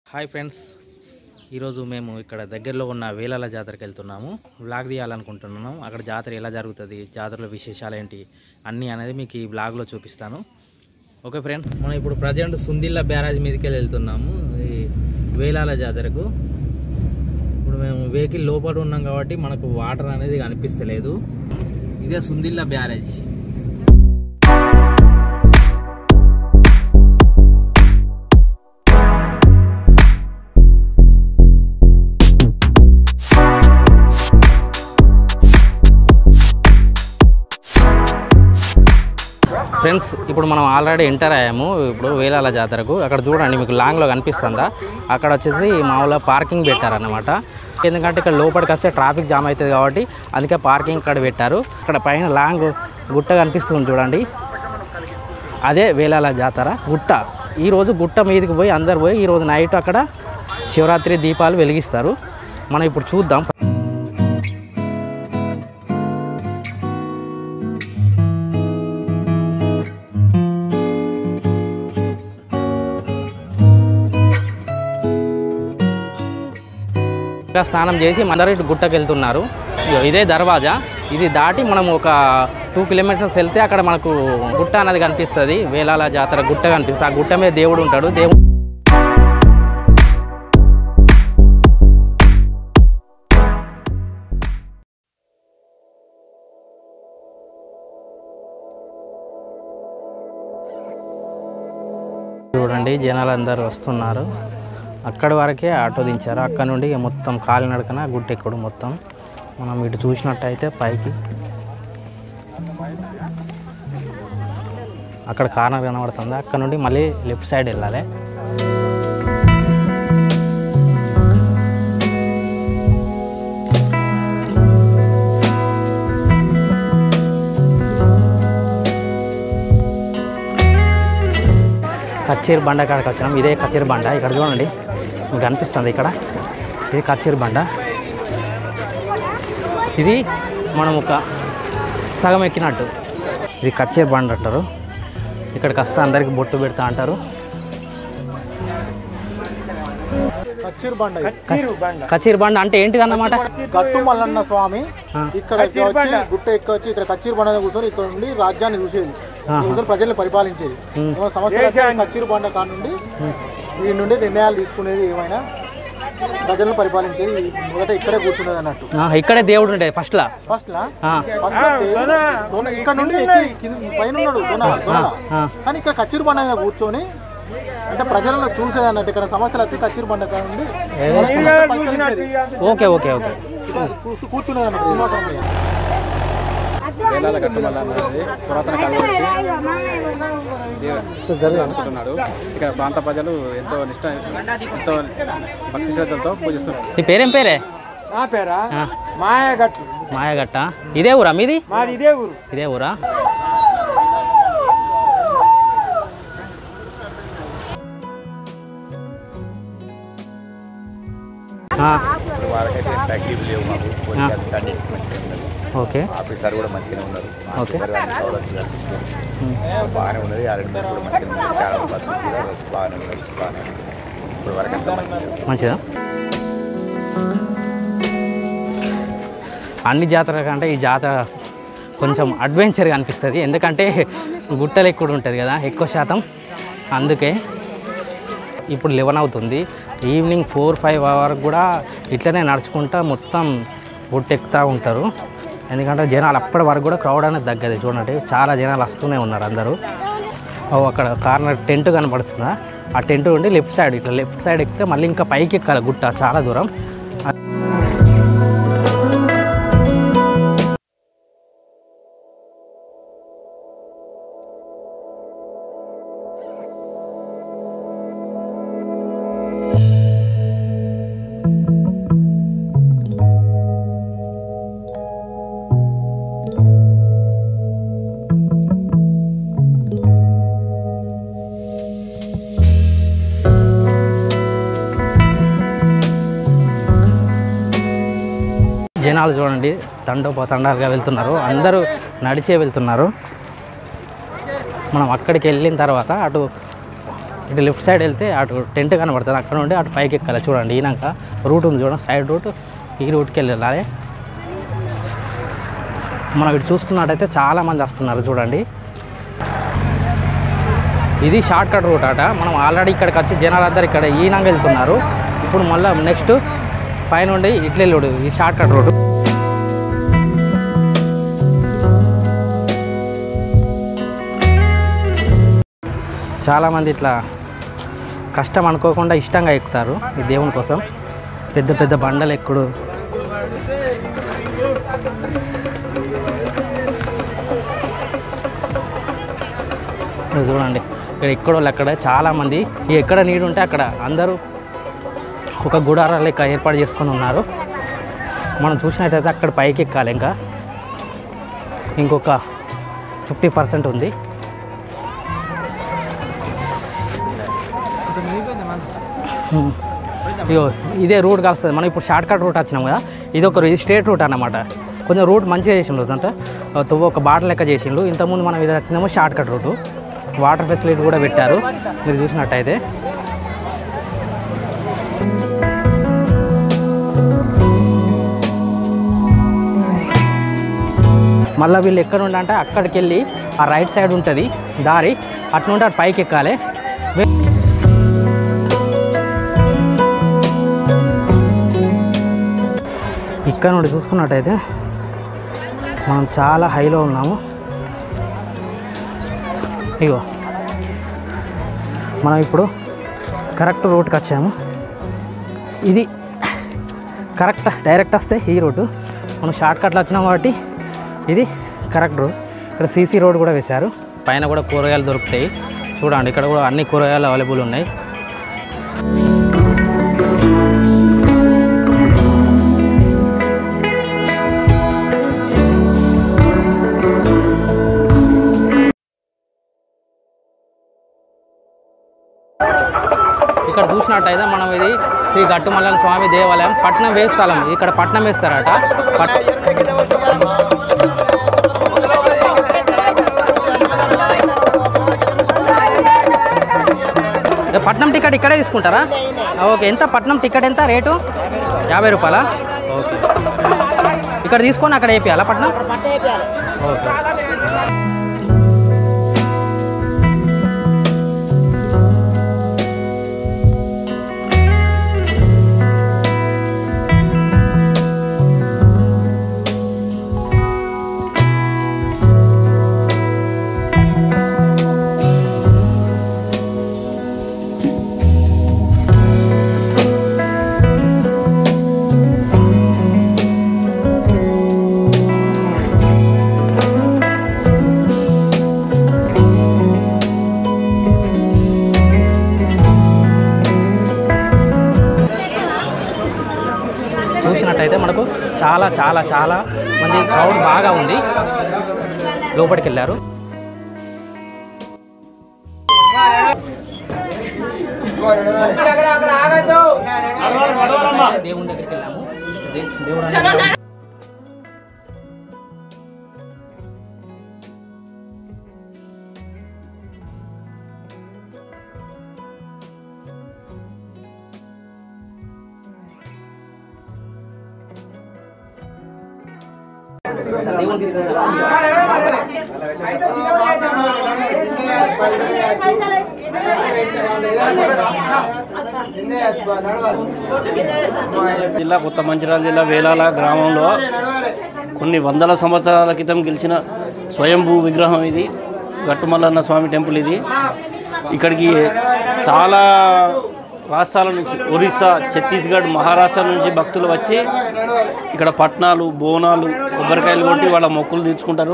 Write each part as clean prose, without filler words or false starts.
Hi friends, ఈరోజు మేము ఇక్కడ దగ్గరలో ఉన్న వేలాల జాతరకి వెళ్తున్నాము. వ్లాగ్ తీయాలనుకుంటున్నాము. అక్కడ జాతర ఎలా జరుగుతుంది, జాతరలో విశేషాలు ఏంటి అన్నీ అనేది మీకు ఈ వ్లాగ్లో చూపిస్తాను. ఓకే ఫ్రెండ్స్, మనం ఇప్పుడు ప్రజెంట్ సుందిల్ల బ్యారేజ్ మీదకి వెళ్తున్నాము ఈ వేలాల జాతరకు. ఇప్పుడు మేము వెహికల్ లోపల ఉన్నాం కాబట్టి మనకు వాటర్ అనేది కనిపిస్తలేదు. ఇదే సుందిల్ల బ్యారేజ్. ఫ్రెండ్స్, ఇప్పుడు మనం ఆల్రెడీ ఎంటర్ అయ్యాము ఇప్పుడు వేలాల జాతరకు. అక్కడ చూడండి, మీకు లాంగ్లో కనిపిస్తుందా, అక్కడ వచ్చేసి మామూలుగా పార్కింగ్ పెట్టారన్నమాట. ఎందుకంటే ఇక్కడ లోపలికి వస్తే ట్రాఫిక్ జామ్ అవుతుంది కాబట్టి అందుకే పార్కింగ్ ఇక్కడ పెట్టారు. ఇక్కడ పైన లాంగ్ గుట్ట కనిపిస్తుంది చూడండి, అదే వేలాల జాతర గుట్ట. ఈరోజు గుట్ట మీదకి పోయి అందరు పోయి ఈరోజు నైట్ అక్కడ శివరాత్రి దీపాలు వెలిగిస్తారు. మనం ఇప్పుడు చూద్దాం. స్నానం చేసి అందరూ ఇటు గుట్టకి వెళ్తున్నారు. ఇదే దర్వాజా. ఇది దాటి మనం ఒక 2 కిలోమీటర్స్ వెళ్తే అక్కడ మనకు గుట్ట అనేది కనిపిస్తుంది. వేలాల జాతర గుట్ట కనిపిస్తుంది. ఆ గుట్ట మీద దేవుడు ఉంటాడు. దేవుడు చూడండి, జనాలు అందరూ వస్తున్నారు. అక్కడి వరకే ఆటో దించారు. అక్కడ నుండి మొత్తం కాలినడకన గుట్టెక్కుడు. మొత్తం మనం ఇటు చూసినట్టయితే పైకి అక్కడ కార్నర్ కనబడుతుంది. అక్కడ నుండి మళ్ళీ లెఫ్ట్ సైడ్ వెళ్ళాలి. కచ్చేరి బండ కాడికి వచ్చినాం. ఇదే కచ్చేరి బండ. ఇక్కడ చూడండి, మీకు కనిపిస్తుంది. ఇక్కడ ఇది కచ్చేరి బండ. ఇది మనం ఒక సగం ఎక్కినట్టు. ఇది కచ్చేరి బండ అంటారు. ఇక్కడికి వస్తే అందరికి బొట్టు పెడతా అంటారు. కచ్చేరి బండ అంటే ఏంటిది అన్నమాట? గట్టు మల్లన్న స్వామి ఇక్కడ గుట్ట ఎక్కొచ్చి ఇక్కడ కచ్చేరి బండ కూర్చొని ఇక్కడ నుండి రాజ్యాన్ని చూసేది, ప్రజల్ని పరిపాలించేది. సంవత్సరం కచ్చేరి బండ కానుండి వీడి నుండి నిర్ణయాలు తీసుకునేది, ఏమైనా ప్రజలను పరిపాలించేది. మొదట ఇక్కడే కూర్చునేది అన్నట్టు. ఇక్కడే దేవుడు ఉండే ఫస్ట్ ఇక్కడ నుండి పైన ఉన్నాడు కానీ ఇక్కడ కచ్చేరి బండ మీద కూర్చొని అంటే ప్రజలను చూసేది అన్నట్టు. ఇక్కడ సమస్యలు వచ్చి కచ్చేరి బండ నుండి ఓకే ఓకే ఓకే కూర్చునేది అన్నట్టు సింహాసనం మీద. వేలాల గట్టుమల్ల అనేది పురాతన కాలం నుంచి అనుకుంటున్నాడు. ఇక్కడ ప్రాంత ప్రజలు ఎంతో ఎంతో భక్తి శ్రద్ధలతో పూజిస్తున్నారు. నీ పేరేం పేరే? నా పేరా మాయాగట్టు. మాయాగట్ట. ఇదే ఊరా మీది? మాది ఇదే ఊరు. ఇదే ఊరా? వారికైతే ఫ్యాక్టరీలు లేవు మాకు. ఓకే, ఆఫీసర్ కూడా మంచిగానే ఉన్నారు. ఓకే, బాగానే ఉన్నది. అరేంజ్మెంట్ కూడా మంచిగా ఉంది. చాలా బస్సులు కూడా బాగానే ఉన్నది. బాగానే ఇప్పుడు వరకు అంతా మంచిదా? అన్ని జాతర కంటే ఈ జాతర కొంచెం అడ్వెంచర్గా అనిపిస్తుంది. ఎందుకంటే గుట్టలు ఎక్కువ ఉంటుంది కదా ఎక్కువ శాతం. అందుకే ఇప్పుడు 11 అవుతుంది. ఈవినింగ్ 4-5 వరకు కూడా ఇట్లనే నడుచుకుంటా మొత్తం గుట్టెక్కుతూ ఉంటారు. ఎందుకంటే జనాలు అప్పటి వరకు కూడా క్రౌడ్ అనేది తగ్గదు. చూడండి, చాలా జనాలు వస్తూనే ఉన్నారు అందరూ. అక్కడ కార్నర్ టెంట్ కనపడుతుందా, ఆ టెంట్ ఉండి లెఫ్ట్ సైడ్ ఇట్లా లెఫ్ట్ సైడ్ ఎక్కితే మళ్ళీ ఇంకా పైకి ఎక్కాలి గుట్ట చాలా దూరం. జనాలు చూడండి, తండోపతండాలుగా వెళ్తున్నారు. అందరూ నడిచే వెళ్తున్నారు. మనం అక్కడికి వెళ్ళిన తర్వాత అటు ఇటు లెఫ్ట్ సైడ్ వెళ్తే అటు టెంట్ కనబడుతుంది, అక్కడ నుండి అటు పైకి ఎక్కాలి. చూడండి ఈనాక రూట్ ఉంది చూడండి, సైడ్ రూట్, ఈ రూట్కి వెళ్ళాలి. మనం ఇటు చూసుకున్నట్టయితే చాలామంది వస్తున్నారు చూడండి. ఇది షార్ట్ కట్ రూట్ అట. మనం ఆల్రెడీ ఇక్కడికి వచ్చి జనాలందరూ ఇక్కడ ఈనాక వెళ్తున్నారు. ఇప్పుడు మళ్ళీ నెక్స్ట్ పైనుండి ఇట్లా వెళ్ళాడు, ఈ షార్ట్ కట్ రూట్. చాలామంది ఇట్లా కష్టం అనుకోకుండా ఇష్టంగా ఎక్కుతారు ఈ దేవుని కోసం. పెద్ద పెద్ద బండలు ఎక్కుడు. చూడండి ఇక్కడ ఎక్కడోళ్ళు అక్కడ చాలామంది ఎక్కడ నీడు ఉంటే అక్కడ అందరూ ఒక గుడారాలు లెక్క ఏర్పాటు చేసుకొని ఉన్నారు. మనం చూసినట్టయితే అక్కడ పైకి ఎక్కాలి, ఇంకా ఇంకొక 50% ఉంది. ఇగో ఇదే రూట్ కలుస్తుంది. మనం ఇప్పుడు షార్ట్ కట్ రూట్ వచ్చినాం కదా, ఇది ఒక స్ట్రేట్ రూట్ అన్నమాట. కొంచెం రూట్ మంచిగా చేసిండు, అంటే ఒక బాటల్ లెక్క చేసిండు. ఇంతకుముందు మనం ఇది వచ్చిందేమో shortcut route. Water facility కూడా పెట్టారు మీరు చూసినట్టయితే. మళ్ళీ వీళ్ళు ఎక్కడ ఉండంటే అక్కడికి వెళ్ళి ఆ రైట్ సైడ్ ఉంటుంది దారి, అటు నుండి అటు పైకి ఎక్కాలి. ఇక్కడ నుండి చూసుకున్నట్టయితే మనం చాలా హైలో ఉన్నాము. ఇగో మనం ఇప్పుడు కరెక్ట్ రూట్కి వచ్చాము. ఇది కరెక్ట్ డైరెక్ట్ వస్తే ఈ రోడ్డు, మనం షార్ట్ కట్లో వచ్చినాం కాబట్టి ఇది కరెక్ట్ రోడ్. ఇక్కడ సీసీ రోడ్ కూడా వేశారు. పైన కూడా కూరగాయలు దొరుకుతాయి చూడండి. ఇక్కడ కూడా అన్ని కూరగాయలు అవైలబుల్ ఉన్నాయి. ఇక్కడ చూసినట్టయితే మనం ఇది శ్రీ గట్టుమల్లన్న స్వామి దేవాలయం పట్నం వేస్తాలం. ఇక్కడ పట్నం వేస్తారట. పట్నం టికెట్ ఇక్కడే తీసుకుంటారా? ఓకే. ఎంత పట్నం టికెట్ ఎంత రేటు? 50 రూపాయలా? ఓకే. ఇక్కడ తీసుకొని అక్కడ వేపియాలా పట్నం? ఓకే. చూసినట్టయితే మనకు చాలా చాలా చాలా మంది క్రౌడ్ బాగా ఉంది. లోపలికి వెళ్ళారు. దేవుని దగ్గరికి వెళ్ళాము. దేవుడు జిల్లా కొత్త మంచిర్యాల జిల్లా వేలాల గ్రామంలో కొన్ని వందల సంవత్సరాల క్రితం గెలిచిన స్వయంభూ విగ్రహం ఇది. గట్టుమల్లన్న స్వామి టెంపుల్ ఇది. ఇక్కడికి చాలా రాష్ట్రాల నుంచి, ఒరిస్సా, ఛత్తీస్గఢ్, మహారాష్ట్ర నుంచి భక్తులు వచ్చి ఇక్కడ పట్నాలు, బోనాలు, కొబ్బరికాయలు కొట్టి వాళ్ళ మొక్కులు తీర్చుకుంటారు.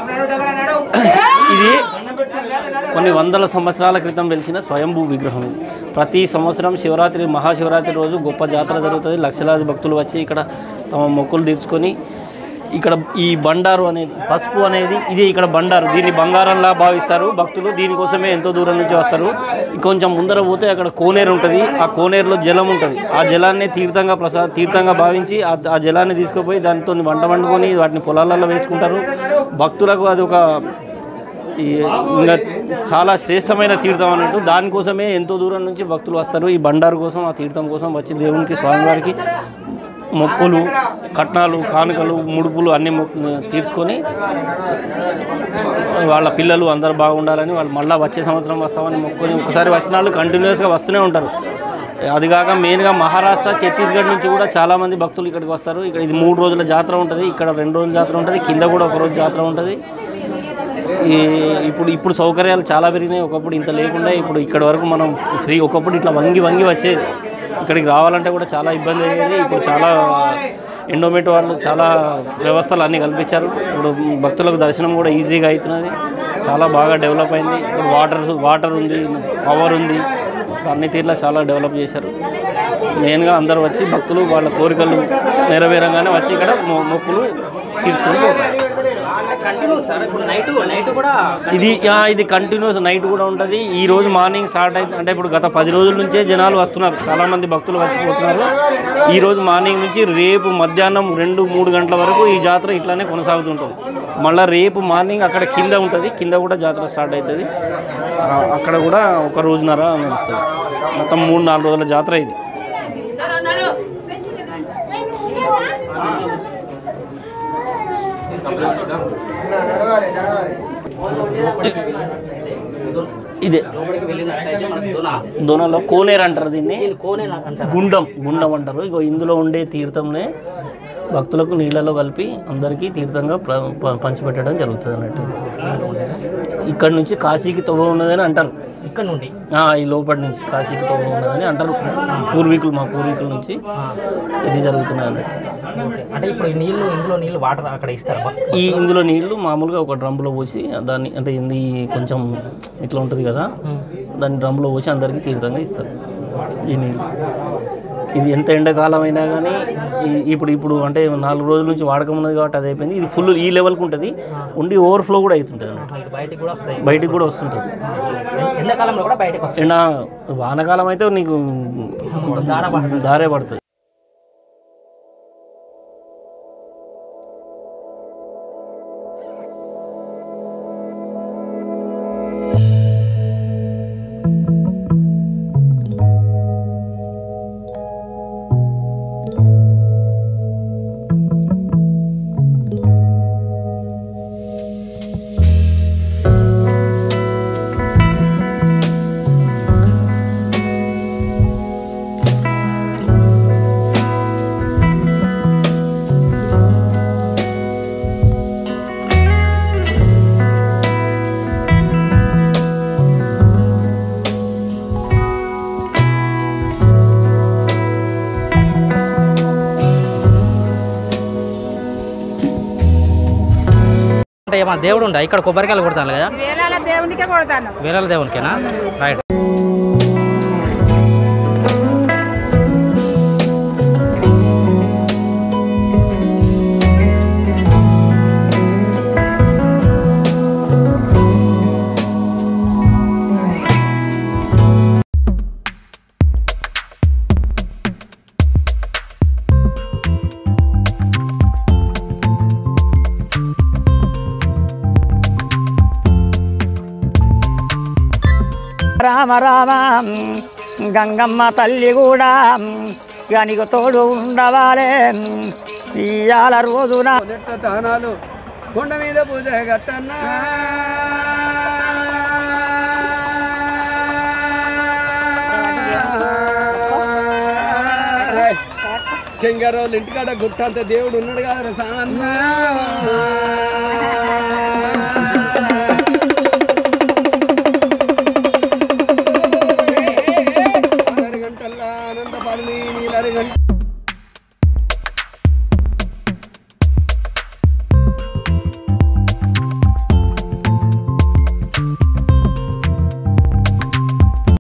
ఇది కొన్ని వందల సంవత్సరాల క్రితం వెలిసిన స్వయంభూ విగ్రహం. ప్రతి సంవత్సరం శివరాత్రి, మహాశివరాత్రి రోజు గొప్ప జాతర జరుగుతుంది. లక్షలాది భక్తులు వచ్చి ఇక్కడ తమ మొక్కులు తీర్చుకొని, ఇక్కడ ఈ బండారు అనేది, పసుపు అనేది ఇది ఇక్కడ బండారు, దీన్ని బంగారంలా భావిస్తారు భక్తులు. దీనికోసమే ఎంతో దూరం నుంచి వస్తారు. కొంచెం ముందర పోతే అక్కడ కోనేరు ఉంటుంది. ఆ కోనేరులో జలం ఉంటుంది. ఆ జలాన్ని తీర్థంగా భావించి ఆ జలాన్ని తీసుకుపోయి దాంతో వంట వండుకొని వాటిని పొలాలలో వేసుకుంటారు. భక్తులకు అది ఒక ఇంకా చాలా శ్రేష్టమైన తీర్థం అన్నట్టు. దానికోసమే ఎంతో దూరం నుంచి భక్తులు వస్తారు ఈ బండారు కోసం, ఆ తీర్థం కోసం వచ్చి దేవునికి స్వామివారికి మొక్కులు, కట్నాలు, కానుకలు, ముడుపులు అన్నీ తీర్చుకొని వాళ్ళ పిల్లలు అందరూ బాగుండాలని వాళ్ళు మళ్ళీ వచ్చే సంవత్సరం వస్తామని మొక్కుని ఒకసారి వచ్చిన వాళ్ళు కంటిన్యూస్గా వస్తూనే ఉంటారు. అది కాక మెయిన్గా మహారాష్ట్ర, ఛత్తీస్గఢ్ నుంచి కూడా చాలామంది భక్తులు ఇక్కడికి వస్తారు. ఇక్కడ ఇది 3 రోజుల జాతర ఉంటుంది, ఇక్కడ 2 రోజుల జాతర ఉంటుంది, కింద కూడా 1 రోజు జాతర ఉంటుంది. ఇప్పుడు సౌకర్యాలు చాలా పెరిగినాయి. ఒకప్పుడు ఇంత లేకుండా ఇప్పుడు ఇక్కడ వరకు మనం ఫ్రీ, ఒకప్పుడు ఇట్లా వంగి వచ్చేది. ఇక్కడికి రావాలంటే కూడా చాలా ఇబ్బంది అయ్యేది. ఇప్పుడు చాలా ఎండోమెంట్ వాళ్ళు చాలా వ్యవస్థలు అన్నీ కల్పించారు. ఇప్పుడు భక్తులకు దర్శనం కూడా ఈజీగా అవుతున్నది, చాలా బాగా డెవలప్ అయింది. ఇప్పుడు వాటర్ ఉంది, పవర్ ఉంది, అన్ని తీర్లా చాలా డెవలప్ చేశారు. మెయిన్గా అందరూ వచ్చి భక్తులు వాళ్ళ కోరికలు నెరవేరంగానే వచ్చి ఇక్కడ మొక్కులు తీర్చుకొని పోతారు. ఇది కంటిన్యూస్ నైట్ కూడా ఉంటుంది. ఈ రోజు మార్నింగ్ స్టార్ట్ అయితే అంటే ఇప్పుడు గత 10 రోజుల నుంచే జనాలు వస్తున్నారు, చాలామంది భక్తులు వచ్చిపోతున్నారు. ఈ రోజు మార్నింగ్ నుంచి రేపు మధ్యాహ్నం 2-3 గంటల వరకు ఈ జాతర ఇట్లానే కొనసాగుతుంటుంది. మళ్ళీ రేపు మార్నింగ్ అక్కడ కింద ఉంటుంది, కింద కూడా జాతర స్టార్ట్ అవుతుంది. అక్కడ కూడా 1 రోజున్నర నడుస్తుంది. మొత్తం 3-4 రోజుల జాతర ఇది. ఇదే దొనలో కోనేరు అంటారు, దీన్ని గుండం అంటారు. ఇగో ఇందులో ఉండే తీర్థంనే భక్తులకు నీళ్ళలో కలిపి అందరికీ తీర్థంగా పంచిపెట్టడం జరుగుతుంది అన్నట్టు. ఇక్కడ నుంచి కాశీకి తవ్వ ఉన్నదని అంటారు. ఇక్కడ నుండి ఈ లోపటి నుంచి కాశీకి తవ్వ ఉన్నదని అంటారు మా పూర్వీకుల నుంచి ఇది జరుగుతున్నది అన్నట్టు. అంటే ఇప్పుడు ఇందులో నీళ్ళు వాటర్ అక్కడ ఇస్తారు. ఇందులో నీళ్లు మామూలుగా ఒక డ్రమ్లో పోసి దాన్ని అంటే ఇది కొంచెం ఇట్లా ఉంటుంది కదా, దాన్ని డ్రమ్లో పోసి అందరికీ తీర్థంగా ఇస్తారు ఈ నీళ్ళు. ఇది ఎంత ఎండాకాలం అయినా కానీ ఇప్పుడు అంటే 4 రోజుల నుంచి వాడకం ఉన్నది కాబట్టి అది అయిపోయింది. ఇది ఫుల్ ఈ లెవెల్కి ఉంటుంది, ఉండి ఓవర్ఫ్లో కూడా అవుతుంటుంది అన్నట్టు, బయటికి కూడా వస్తుంటుంది. ఎండాకాలంలో కూడా బయటకు వస్తుంది. వానకాలం అయితే నీకు దారే పడుతుంది. అంటే ఏమన్నా దేవుడు ఉందా ఇక్కడ? కొబ్బరికాయలు కొడతాను కదా, దేవునికే కొడతాను. వేలాల దేవునికేనా? రైట్. రామ రామ గంగమ్మ తల్లి కూడా గనిక తోడు ఉండవాలే ఇయాల రోజున తానాలు కొండ మీద పూజ గట్టన్నా కెంగారోళ్ళు ఇంటికాడ గుట్టంత దేవుడు ఉన్నాడు కదా సామన్న. గంటల్లా అనంతపల్లి నీలరి గంట